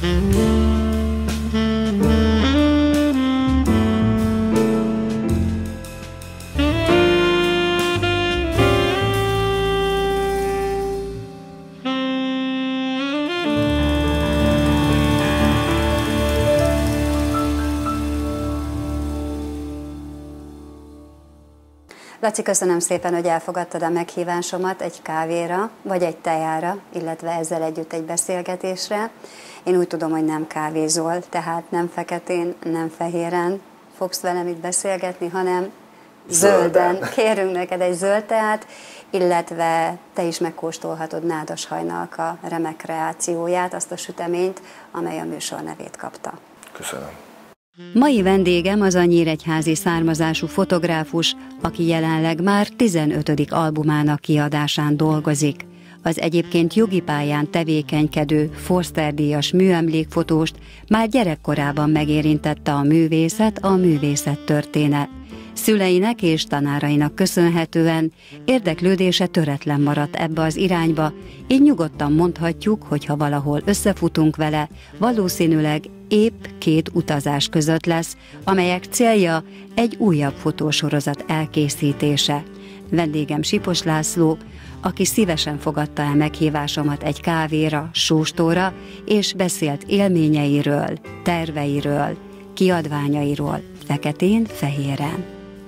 Laci, köszönöm szépen, hogy elfogadtad a meghívásomat egy kávéra, vagy egy tejára, illetve ezzel együtt egy beszélgetésre. Én úgy tudom, hogy nem kávézol, tehát nem feketén, nem fehéren fogsz velem itt beszélgetni, hanem zölden. Kérünk neked egy zöld teát, illetve te is megkóstolhatod Nádas hajnak a remek kreációját, azt a süteményt, amely a műsor nevét kapta. Köszönöm. Mai vendégem az a nyíregyházi származású fotográfus, aki jelenleg már 15. albumának kiadásán dolgozik. Az egyébként jogi pályán tevékenykedő Forster-díjas műemlékfotóst már gyerekkorában megérintette a művészet, a művészettörténet. Szüleinek és tanárainak köszönhetően érdeklődése töretlen maradt ebbe az irányba, így nyugodtan mondhatjuk, hogy ha valahol összefutunk vele, valószínűleg épp 2 utazás között lesz, amelyek célja egy újabb fotósorozat elkészítése. Vendégem Sipos László, aki szívesen fogadta el meghívásomat egy kávéra, sóstóra, és beszélt élményeiről, terveiről, kiadványairól, feketén, fehéren.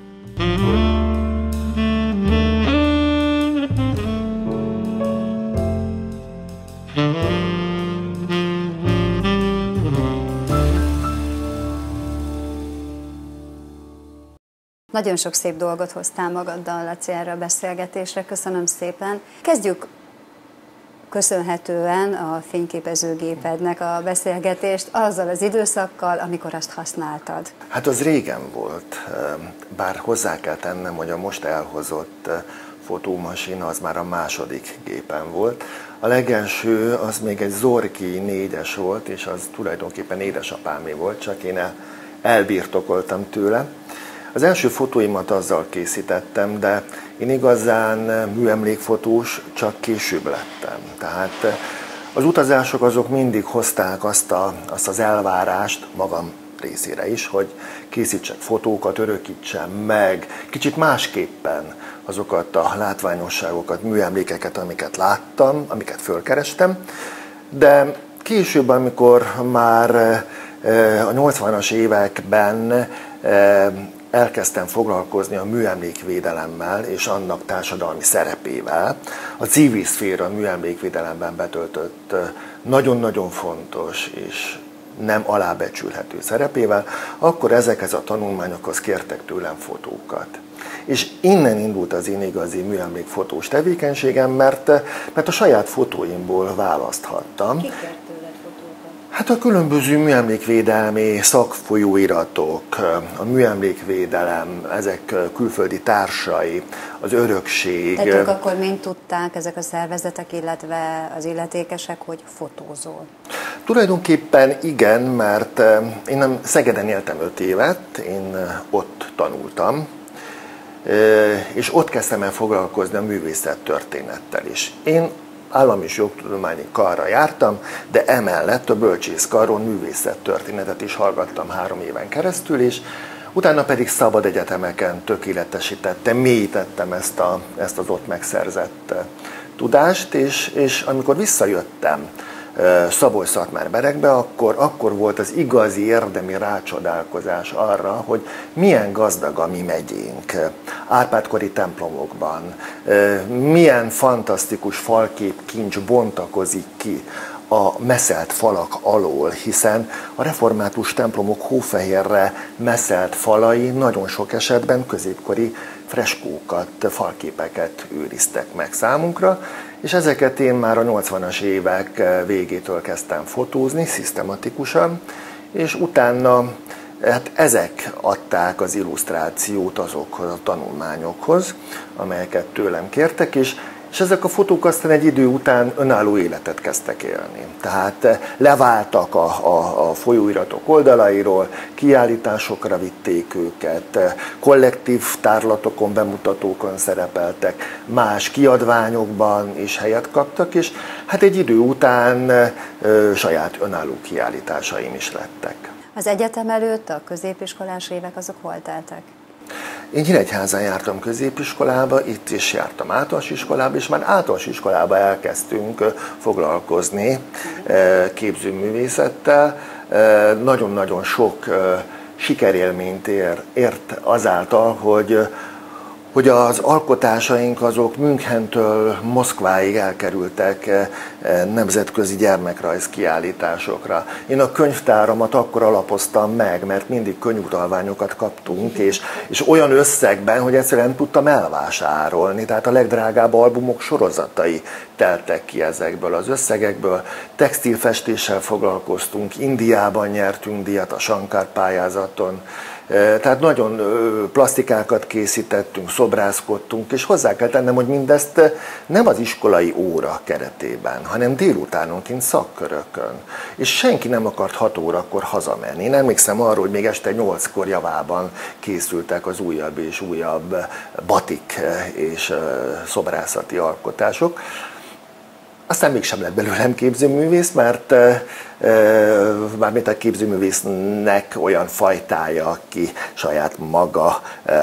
Nagyon sok szép dolgot hoztál magaddal, Laci, erre a beszélgetésre. Köszönöm szépen. Kezdjük köszönhetően a fényképezőgépednek a beszélgetést azzal az időszakkal, amikor azt használtad. Hát az régen volt, bár hozzá kell tennem, hogy a most elhozott fotómasina az már a második gépen volt. A legelső az még egy Zorki 4-es volt, és az tulajdonképpen édesapámé volt, csak én elbirtokoltam tőle. Az első fotóimat azzal készítettem, de én igazán műemlékfotós csak később lettem. Tehát az utazások azok mindig hozták azt az elvárást magam részére is, hogy készítsek fotókat, örökítsem meg, kicsit másképpen azokat a látványosságokat, műemlékeket, amiket láttam, amiket fölkerestem. De később, amikor már a 80-as években elkezdtem foglalkozni a műemlékvédelemmel és annak társadalmi szerepével, a civil szféra műemlékvédelemben betöltött nagyon-nagyon fontos és nem alábecsülhető szerepével, akkor ezekhez a tanulmányokhoz kértek tőlem fotókat. És innen indult az én igazi műemlékfotós tevékenységem, mert a saját fotóimból választhattam. Ki kért tőled fotókat? Hát a különböző műemlékvédelmi szakfolyóiratok, a műemlékvédelem, ezek külföldi társai, az örökség. Tehát ők akkor mind tudták, ezek a szervezetek, illetve az illetékesek, hogy fotózol? Tulajdonképpen igen, mert én nem Szegeden éltem 5 évet, én ott tanultam, és ott kezdtem el foglalkozni a művészettörténettel is. Én állami és jogtudományi karra jártam, de emellett a bölcsészkaron művészettörténetet is hallgattam 3 éven keresztül, és utána pedig szabad egyetemeken tökéletesítettem, mélyítettem ezt az ott megszerzett tudást, és amikor visszajöttem Szabolcs-Szatmár-Berekbe, akkor volt az igazi érdemi rácsodálkozás arra, hogy milyen gazdag a mi megyénk Árpád-kori templomokban, milyen fantasztikus falképkincs bontakozik ki a meszelt falak alól, hiszen a református templomok hófehérre meszelt falai nagyon sok esetben középkori freskókat, falképeket őriztek meg számunkra, és ezeket én már a 80-as évek végétől kezdtem fotózni szisztematikusan, és utána hát ezek adták az illusztrációt azokhoz a tanulmányokhoz, amelyeket tőlem kértek, és És ezek a fotók aztán egy idő után önálló életet kezdtek élni. Tehát leváltak a folyóiratok oldalairól, kiállításokra vitték őket, kollektív tárlatokon, bemutatókon szerepeltek, más kiadványokban is helyet kaptak, és hát egy idő után saját önálló kiállításaim is lettek. Az egyetem előtt a középiskolás évek azok hol teltek? Én Nyíregyházán jártam középiskolába, itt is jártam általános iskolába, és már általános iskolába elkezdtünk foglalkozni képzőművészettel. Nagyon-nagyon sok sikerélményt ért azáltal, hogy az alkotásaink azok Münchentől Moszkváig elkerültek nemzetközi gyermekrajz kiállításokra. Én a könyvtáramat akkor alapoztam meg, mert mindig könyvutalványokat kaptunk, és olyan összegben, hogy egyszerűen tudtam elvásárolni. Tehát a legdrágább albumok sorozatai teltek ki ezekből az összegekből. Textilfestéssel foglalkoztunk, Indiában nyertünk díjat a Sankar pályázaton. Tehát nagyon plastikákat készítettünk, szobrászkodtunk, és hozzá kell tennem, hogy mindezt nem az iskolai óra keretében, hanem délutánonként szakkörökön. És senki nem akart 6 órakor hazamenni. Én emlékszem arra, hogy még este 8-kor javában készültek az újabb és újabb batik és szobrászati alkotások. Aztán mégsem lett belőlem képzőművész, mert mármint a képzőművésznek olyan fajtája, aki saját maga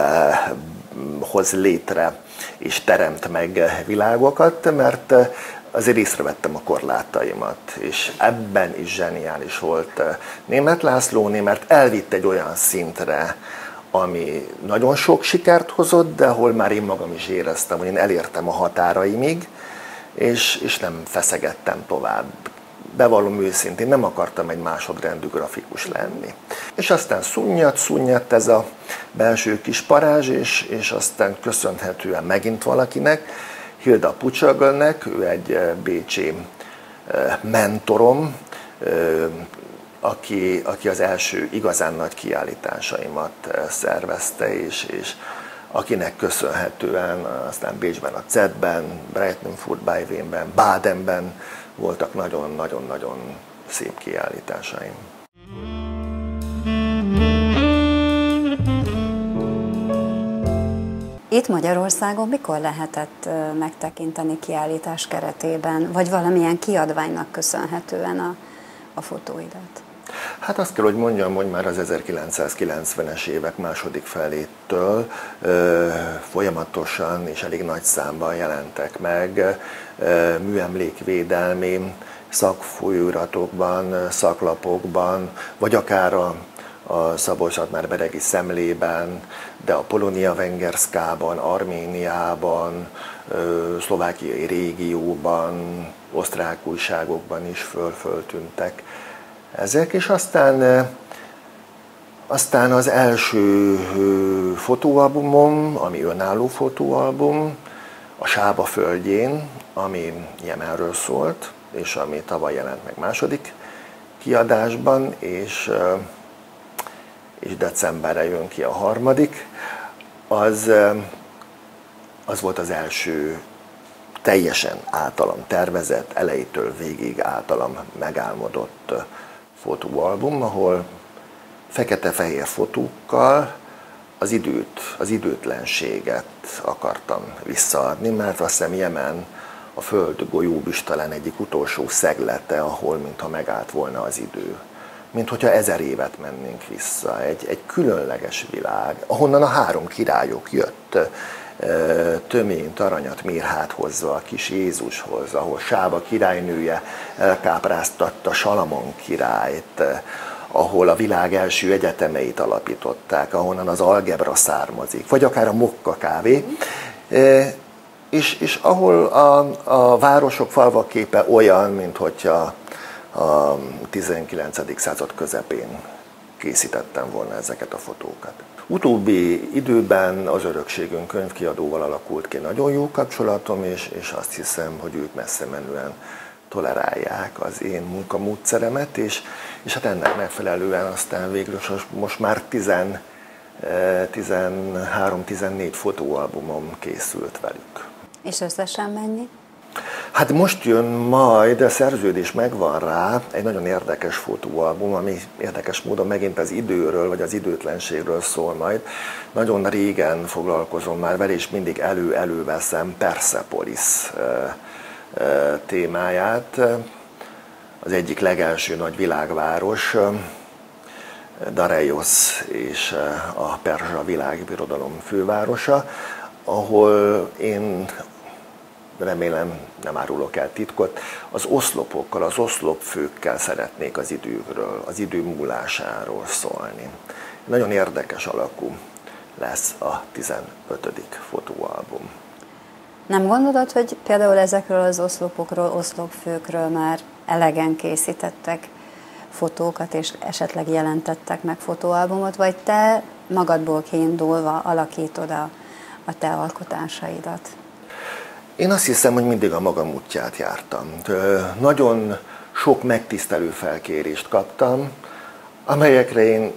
hoz létre és teremt meg világokat, mert azért észrevettem a korlátaimat, és ebben is zseniális volt Németh László, mert elvitt egy olyan szintre, ami nagyon sok sikert hozott, de ahol már én magam is éreztem, hogy én elértem a határaimig, és nem feszegettem tovább. Bevallom őszintén, nem akartam egy másodrendű grafikus lenni. És aztán szunnyat ez a belső kis parázs, és aztán köszönhetően megint valakinek, Hilda Pucsaglnek, ő egy bécsi mentorom, aki az első igazán nagy kiállításaimat szervezte, és akinek köszönhetően aztán Bécsben a CET-ben, Breitenfurt-Beiweinben, Badenben voltak nagyon-nagyon szép kiállításaim. Itt Magyarországon mikor lehetett megtekinteni kiállítás keretében, vagy valamilyen kiadványnak köszönhetően a fotóidat? Hát azt kell, hogy mondjam, hogy már az 1990-es évek második felétől folyamatosan és elég nagy számban jelentek meg műemlékvédelmi szakfolyóiratokban, szaklapokban, vagy akár a Szabolcs-Szatmár-Beregi Szemlében, de a Polonia Vengerszkában, Arméniában, szlovákiai régióban, osztrák újságokban is föltűntek ezek, és aztán az első fotóalbumom, ami önálló fotóalbum, a Sába földjén, ami Jemenről szólt, és ami tavaly jelent meg második kiadásban, és decemberre jön ki a harmadik, az volt az első teljesen általam tervezett, elejétől végig általam megálmodott fotóalbum, ahol fekete-fehér fotókkal az időtlenséget akartam visszaadni, mert azt hiszem Jemen a Föld golyóbüs talán egyik utolsó szeglete, ahol mintha megállt volna az idő. Mint hogyha 1000 évet mennénk vissza, egy különleges világ, ahonnan a 3 királyok jött, Töményt, Aranyat, Mirhát hozva a kis Jézushoz, ahol Sába királynője elkápráztatta Salamon királyt, ahol a világ első egyetemeit alapították, ahonnan az algebra származik, vagy akár a mokka kávé, és ahol a városok, falvak képe olyan, mint hogyha a 19. század közepén készítettem volna ezeket a fotókat. Utóbbi időben az Örökségünk könyvkiadóval alakult ki nagyon jó kapcsolatom, és azt hiszem, hogy ők messze menően tolerálják az én munkamódszeremet, és hát ennek megfelelően aztán végül most már 13-14 fotóalbumom készült velük. És összesen mennyi? Hát most jön majd, a szerződés megvan rá, egy nagyon érdekes fotóalbum, ami érdekes módon megint az időről, vagy az időtlenségről szól majd. Nagyon régen foglalkozom már vele, és mindig előveszem Persepolis témáját. Az egyik legelső nagy világváros, Dareios és a perzsa világbirodalom fővárosa, ahol én remélem nem árulok el titkot, az oszlopokkal, az oszlopfőkkel szeretnék az időről, az idő múlásáról szólni. Nagyon érdekes alakú lesz a 15. fotóalbum. Nem gondolod, hogy például ezekről az oszlopokról, oszlopfőkről már elegen készítettek fotókat, és esetleg jelentettek meg fotóalbumot, vagy te magadból kiindulva alakítod a te alkotásaidat? Én azt hiszem, hogy mindig a magam útját jártam. Nagyon sok megtisztelő felkérést kaptam, amelyekre én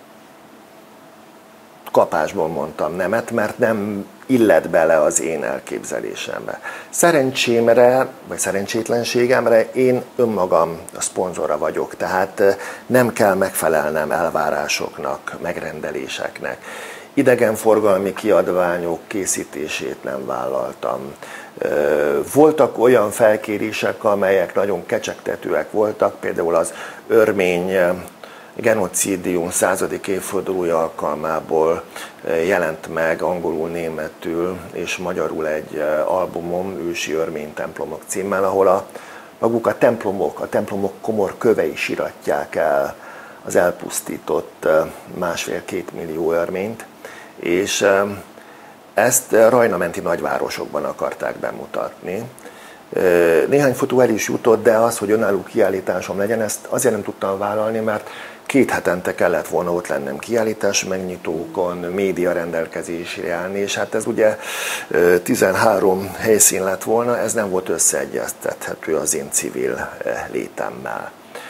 kapásból mondtam nemet, mert nem illett bele az én elképzelésembe. Szerencsémre, vagy szerencsétlenségemre én önmagam a szponzora vagyok, tehát nem kell megfelelnem elvárásoknak, megrendeléseknek. Idegenforgalmi kiadványok készítését nem vállaltam. Voltak olyan felkérések, amelyek nagyon kecsegtetőek voltak, például az örmény genocidium 100. évfordulója alkalmából jelent meg angolul, németül és magyarul egy albumom, Ősi örmény templomok címmel, ahol maguk a templomok komor kövei siratják el az elpusztított 1,5-2 millió örményt, és ezt rajnamenti nagyvárosokban akarták bemutatni. Néhány fotó el is jutott, de az, hogy önálló kiállításom legyen, ezt azért nem tudtam vállalni, mert 2 hetente kellett volna ott lennem kiállítás megnyitókon, média rendelkezésre állni, és hát ez ugye 13 helyszín lett volna, ez nem volt összeegyeztethető az én civil létemmel.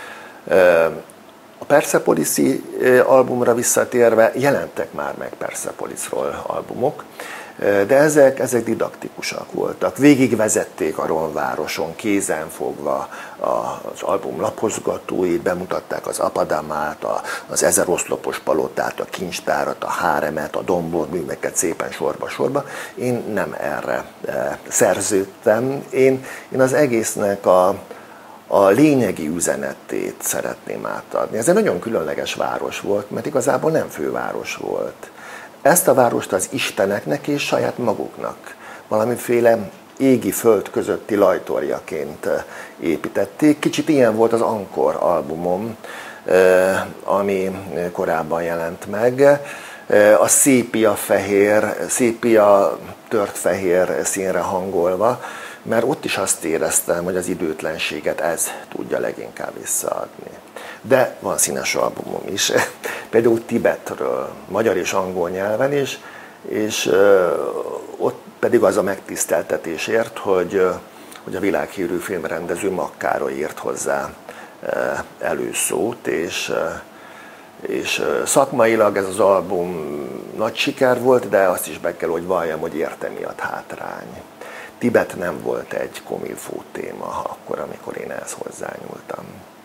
A Persepolis-i albumra visszatérve jelentek már meg Persepolisról albumok, de ezek didaktikusak voltak. Végigvezették a Ronvároson, kézen fogva az album lapozgatóit, bemutatták az Apadamát, az 1000 oszlopos palotát, a kincstárat, a háremet, a domborműveket szépen sorba-sorba. Én nem erre szerződtem. Én az egésznek a lényegi üzenetét szeretném átadni. Ez egy nagyon különleges város volt, mert igazából nem főváros volt. Ezt a várost az isteneknek és saját maguknak valamiféle égi föld közötti lajtorjaként építették. Kicsit ilyen volt az Ankor albumom, ami korábban jelent meg. A szépia tört fehér színre hangolva, mert ott is azt éreztem, hogy az időtlenséget ez tudja leginkább visszaadni. De van színes albumom is, például Tibetről, magyar és angol nyelven is, és ott pedig az a megtiszteltetés ért, hogy a világhírű filmrendező Makkároly írt hozzá előszót, és szakmailag ez az album nagy siker volt, de azt is be kell, hogy valljam, hogy érte miatt hátrány. Tibet nem volt egy komilfó téma akkor, amikor én ehhez hozzányúltam.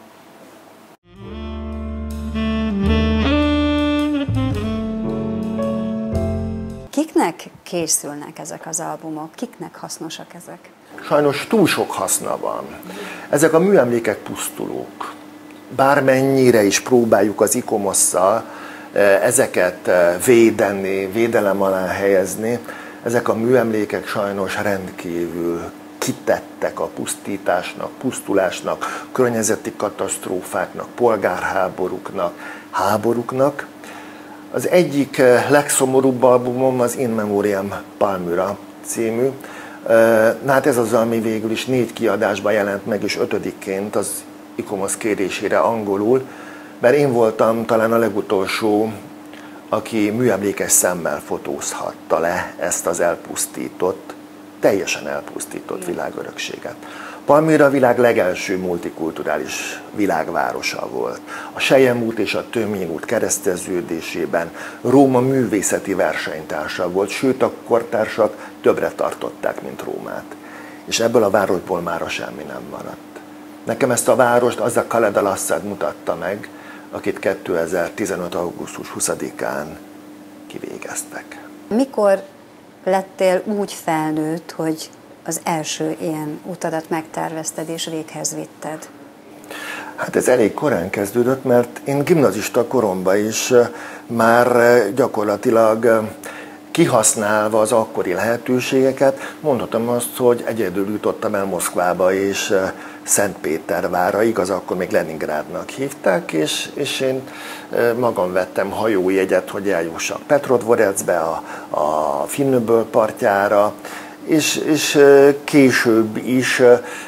Kiknek készülnek ezek az albumok? Kiknek hasznosak ezek? Sajnos túl sok haszna van. Ezek a műemlékek pusztulók. Bármennyire is próbáljuk az ICOMOS-szal ezeket védelem alá helyezni, ezek a műemlékek sajnos rendkívül kitettek a pusztításnak, pusztulásnak, környezeti katasztrófáknak, polgárháborúknak, háborúknak. Az egyik legszomorúbb albumom az In Memoriam Palmyra című. Hát ez az, ami végül is 4 kiadásban jelent meg, és 5-ként az ICOMOS kérésére angolul, mert én voltam talán a legutolsó, aki műemlékes szemmel fotózhatta le ezt az elpusztított, teljesen elpusztított világörökséget. Palmyra a világ legelső multikulturális világvárosa volt. A Selyem út és a Tömjén út kereszteződésében Róma művészeti versenytársa volt, sőt a kortársak többre tartották, mint Rómát. És ebből a városból mára semmi nem maradt. Nekem ezt a várost az a Khaled al-Assad mutatta meg, akit 2015. augusztus 20-án kivégeztek. Mikor lettél úgy felnőtt, hogy az első ilyen utadat megtervezted és véghez vitted? Hát ez elég korán kezdődött, mert én gimnazista koromban is már gyakorlatilag kihasználva az akkori lehetőségeket, mondhatom azt, hogy egyedül jutottam el Moszkvába és Szentpétervárra, igaz, akkor még Leningrádnak hívták, és én magam vettem hajójegyet, hogy eljussak Petrodvorecbe, a Finnöböl partjára, és később is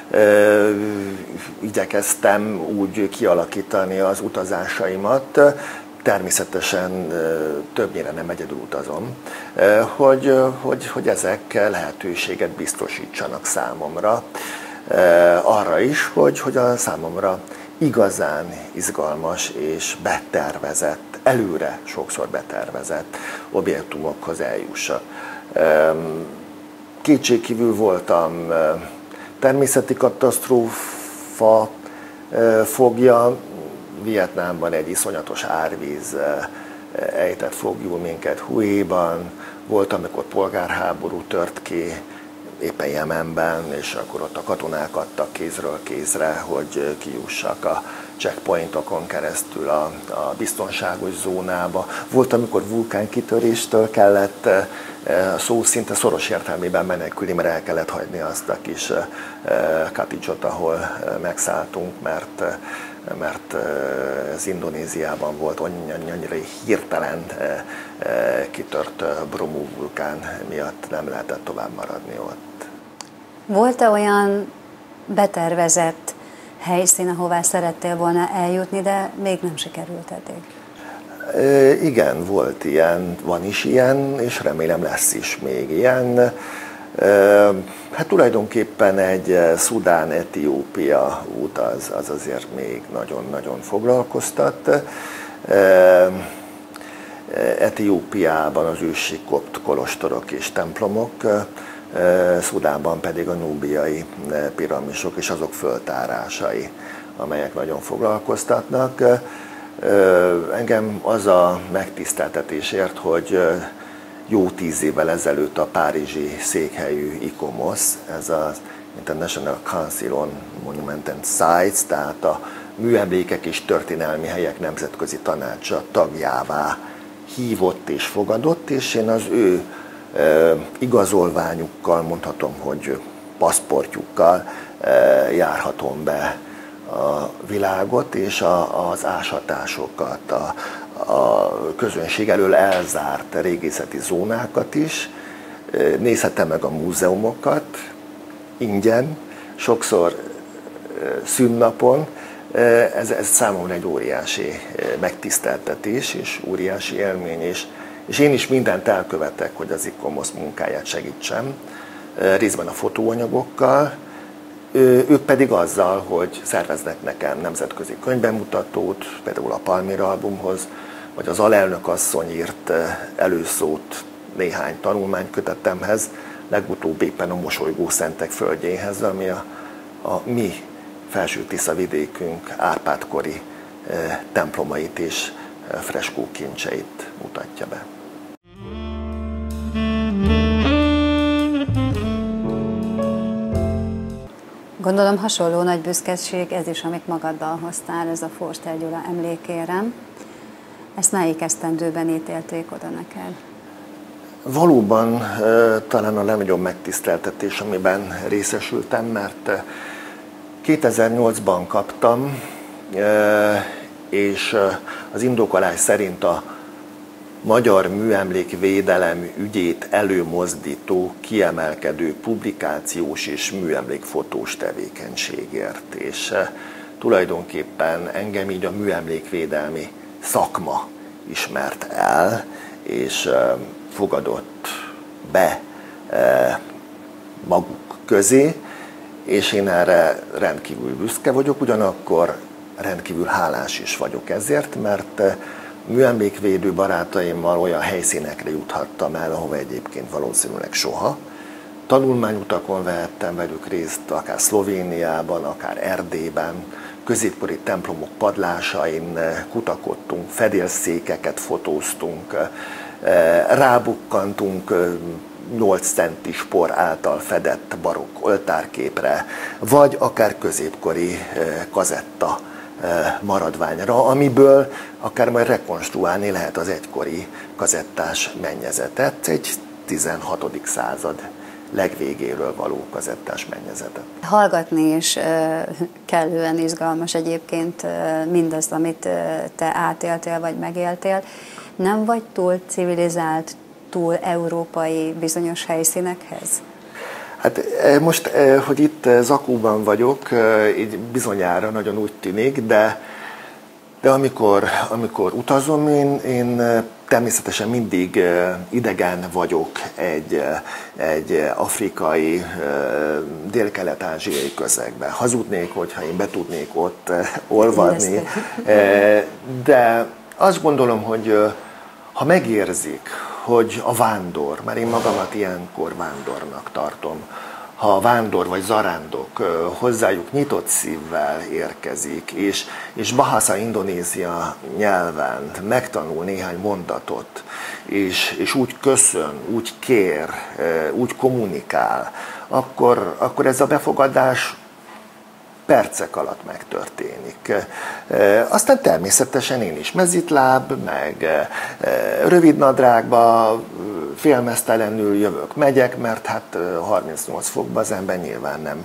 igyekeztem úgy kialakítani az utazásaimat, természetesen többnyire nem egyedül utazom, hogy ezek lehetőséget biztosítsanak számomra, arra is, hogy a számomra igazán izgalmas és betervezett, előre sokszor betervezett objektumokhoz eljussak. Kétségkívül voltam természeti katasztrófa fogja, Vietnámban egy iszonyatos árvíz ejtett foglyul minket Huéban, volt, amikor polgárháború tört ki, éppen Jemenben, és akkor ott a katonák adtak kézről kézre, hogy kijussak a checkpointokon keresztül a biztonságos zónába. Volt, amikor vulkánkitöréstől kellett szó szinte szoros értelmében menekülni, mert el kellett hagyni azt a kis Katicsot, ahol megszálltunk, mert ez Indonéziában volt, annyira hirtelen kitört Bromo vulkán miatt nem lehetett tovább maradni ott. Volt-e olyan betervezett helyszín, ahová szerettél volna eljutni, de még nem sikerült eddig? Igen, volt ilyen, van is ilyen, és remélem lesz is még ilyen. Hát tulajdonképpen egy Szudán-Etiópia út az azért még nagyon-nagyon foglalkoztat. Etiópiában az ősi kopt kolostorok és templomok, Szudánban pedig a núbiai piramisok és azok föltárásai, amelyek nagyon foglalkoztatnak. Engem az a megtiszteltetésért, hogy jó 10 évvel ezelőtt a párizsi székhelyű ICOMOS, ez az International Council on Monument and Sites, tehát a műemlékek és történelmi helyek nemzetközi tanácsa tagjává hívott és fogadott, és én az ő igazolványukkal, mondhatom, hogy paszportjukkal járhatom be a világot és az ásatásokat, a közönség elől elzárt régészeti zónákat is, nézhetem meg a múzeumokat ingyen, sokszor szünnapon. Ez számomra egy óriási megtiszteltetés és óriási élmény is. És én is mindent elkövetek, hogy az ICOMOS munkáját segítsem, részben a fotóanyagokkal, ők pedig azzal, hogy szerveznek nekem nemzetközi könyvbemutatót, például a Palmyra albumhoz, vagy az alelnök asszony írt előszót néhány tanulmánykötetemhez, legutóbb éppen a Mosolygó Szentek földjéhez, ami a mi Felső-Tisza vidékünk Árpád-kori templomait és freskó kincseit mutatja be. Gondolom hasonló nagy büszkeség ez is, amit magaddal hoztál, ez a Forster Gyula emlékérem. Ezt melyik esztendőben ítélték oda neked? Valóban talán a legnagyobb megtiszteltetés, amiben részesültem, mert 2008-ban kaptam, és az indokolás szerint a magyar műemlékvédelem ügyét előmozdító, kiemelkedő publikációs és műemlékfotós tevékenységért. És tulajdonképpen engem így a műemlékvédelmi szakma ismert el, és fogadott be maguk közé, és én erre rendkívül büszke vagyok, ugyanakkor rendkívül hálás is vagyok ezért, mert műemlékvédő barátaimmal olyan helyszínekre juthattam el, ahova egyébként valószínűleg soha, Tanulmányutakon vehettem velük részt, akár Szlovéniában, akár Erdélyben, középkori templomok padlásain kutakodtunk, fedélszékeket fotóztunk, rábukkantunk 8 centis por által fedett barokk oltárképre, vagy akár középkori kazetta maradványra, amiből akár majd rekonstruálni lehet az egykori kazettás mennyezetet, egy 16. század legvégéről való kazettás mennyezetet. Hallgatni is kellően izgalmas egyébként mindazt, amit te átéltél vagy megéltél. Nem vagy túl civilizált, túl európai bizonyos helyszínekhez? Hát most, hogy itt Zakóban vagyok, így bizonyára nagyon úgy tűnik, de amikor utazom, én természetesen mindig idegen vagyok egy afrikai, dél-kelet-ázsiai közegben. Hazudnék, hogyha én be tudnék ott olvadni, de azt gondolom, hogy ha megérzik, hogy a vándor, mert én magamat ilyenkor vándornak tartom, ha a vándor vagy zarándok hozzájuk nyitott szívvel érkezik, és Bahasa Indonézia nyelven megtanul néhány mondatot, és úgy köszön, úgy kér, úgy kommunikál, akkor ez a befogadás percek alatt megtörténik. Aztán természetesen én is mezitláb, meg rövidnadrágba, félmeztelenül jövök, megyek, mert hát 38 fokban az ember nyilván nem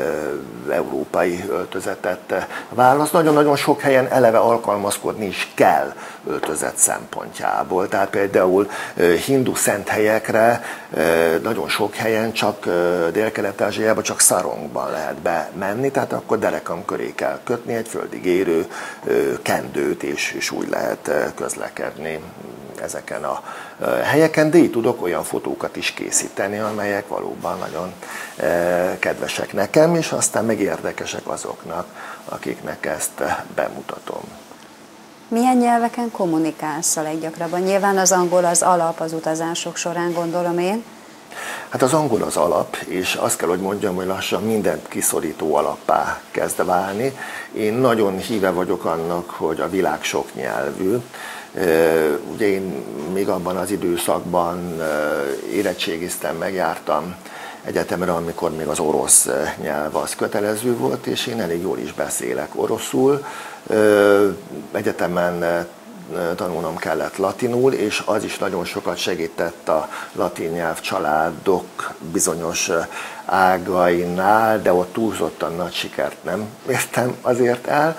európai öltözetet választ. Nagyon-nagyon sok helyen eleve alkalmazkodni is kell öltözet szempontjából. Tehát például hindu szent helyekre nagyon sok helyen csak Dél-Kelet-Ázsiában csak szarongban lehet bemenni, tehát akkor derekam köré kell kötni egy földig érő kendőt, és úgy lehet közlekedni ezeken a helyeken, de így tudok olyan fotókat is készíteni, amelyek valóban nagyon kedvesek nekem, és aztán meg érdekesek azoknak, akiknek ezt bemutatom. Milyen nyelveken kommunikálsz a leggyakrabban? Nyilván az angol az alap az utazások során, gondolom én. Hát az angol az alap, és azt kell, hogy mondjam, hogy lassan mindent kiszorító alappá kezd válni. Én nagyon híve vagyok annak, hogy a világ sok nyelvű. Ugye én még abban az időszakban érettségiztem, megjártam egyetemre, amikor még az orosz nyelv az kötelező volt, és én elég jól is beszélek oroszul. Egyetemen tanulnom kellett latinul, és az is nagyon sokat segített a latin nyelv családok bizonyos ágainál, de ott túlzottan nagy sikert nem értem azért el.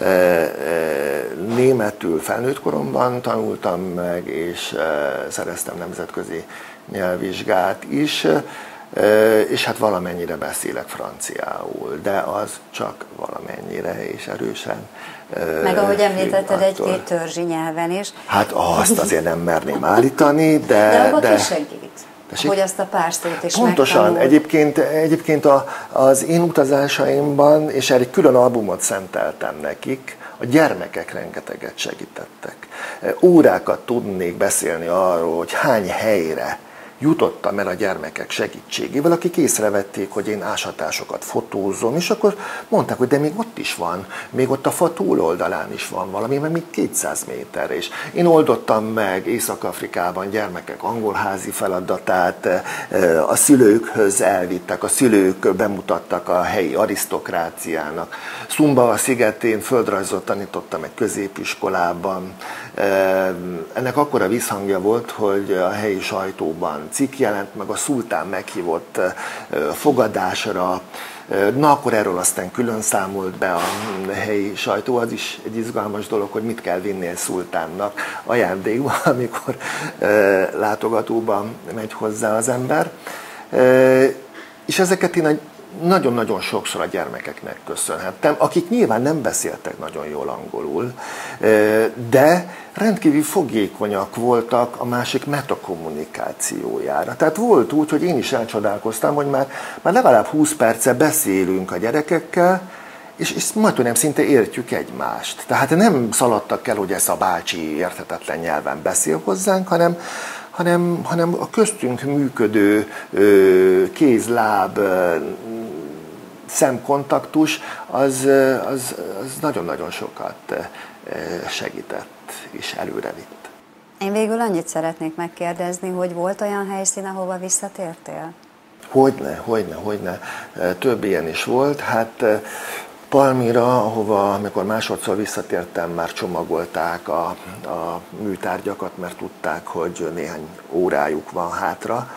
Németül felnőtt koromban tanultam meg, és szereztem nemzetközi nyelvvizsgát is, és hát valamennyire beszélek franciául, de az csak valamennyire és erősen. Meg ahogy említetted, egy-két törzsi nyelven is. Hát azt azért nem merném állítani, de abban is segít, hogy azt a pár szót is pontosan, megtanul. egyébként az én utazásaimban, és erre egy külön albumot szenteltem nekik, a gyermekek rengeteget segítettek. Órákat tudnék beszélni arról, hogy hány helyre jutottam el a gyermekek segítségével, akik észrevették, hogy én ásatásokat fotózom, és akkor mondták, hogy de még ott is van, még ott a fa túloldalán is van valami, mert még 200 méterre is. Én oldottam meg Észak-Afrikában gyermekek angolházi feladatát, a szülőkhöz elvittek, a szülők bemutattak a helyi arisztokráciának. Szumbawa szigetén földrajzot tanítottam egy középiskolában. Ennek akkora visszhangja volt, hogy a helyi sajtóban cikk jelent meg, a szultán meghívott fogadásra. Na, akkor erről aztán külön számolt be a helyi sajtó. Az is egy izgalmas dolog, hogy mit kell vinni egy szultánnak ajándékba, amikor látogatóban megy hozzá az ember. És ezeket én nagyon-nagyon sokszor a gyermekeknek köszönhettem, akik nyilván nem beszéltek nagyon jól angolul, de rendkívül fogékonyak voltak a másik metakommunikációjára. Tehát volt úgy, hogy én is elcsodálkoztam, hogy már legalább 20 perce beszélünk a gyerekekkel, és majdnem szinte értjük egymást. Tehát nem szaladtak el, hogy ez a bácsi érthetetlen nyelven beszél hozzánk, hanem a köztünk működő kéz-láb szemkontaktus az nagyon-nagyon sokat segített és előre vitt. Én végül annyit szeretnék megkérdezni, hogy volt olyan helyszín, ahova visszatértél? Hogyne. Több ilyen is volt. Hát Palmira, ahova amikor másodszor visszatértem, már csomagolták a műtárgyakat, mert tudták, hogy néhány órájuk van hátra.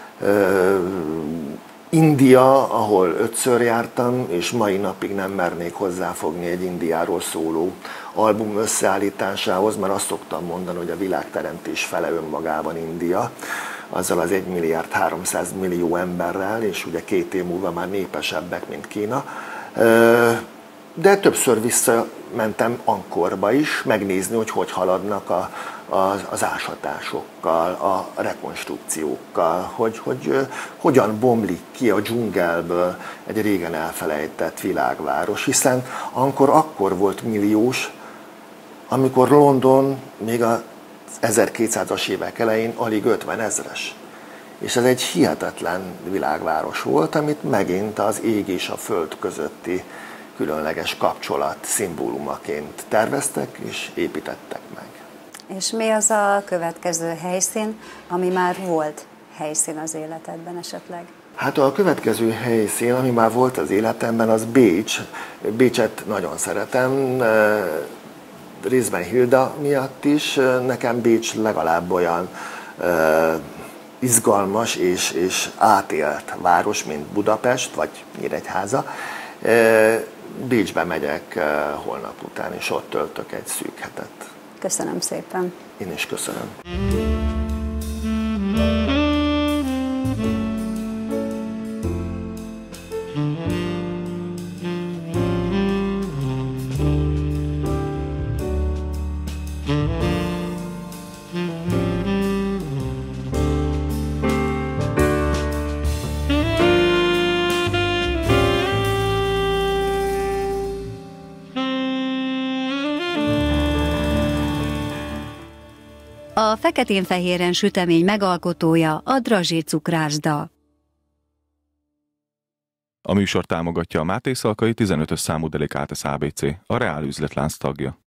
India, ahol 5-ször jártam, és mai napig nem mernék hozzáfogni egy Indiáról szóló album összeállításához, mert azt szoktam mondani, hogy a világteremtés fele önmagában India, azzal az 1.300.000.000 emberrel, és ugye 2 év múlva már népesebbek, mint Kína. De többször visszamentem Angkorba is, megnézni, hogy haladnak az ásatásokkal, a rekonstrukciókkal, hogy hogyan bomlik ki a dzsungelből egy régen elfelejtett világváros, hiszen Angkor akkor volt milliós, amikor London még a 1200-as évek elején alig 50 000-es. És ez egy hihetetlen világváros volt, amit megint az ég és a föld közötti különleges kapcsolat szimbólumaként terveztek és építettek meg. És mi az a következő helyszín, ami már volt helyszín az életedben esetleg? Hát a következő helyszín, ami már volt az életemben, az Bécs. Bécset nagyon szeretem, részben Hilda miatt is. Nekem Bécs legalább olyan izgalmas és átélt város, mint Budapest vagy Nyíregyháza. Bécsbe megyek holnap után, és ott töltök egy szűk hetet. Köszönöm szépen. Én is köszönöm. A feketén-fehéren sütemény megalkotója a Drazsé cukrászda. A műsor támogatja a Máté Szalkai 15-ös számú Delicatessen ABC, a Reál üzletlánc tagja.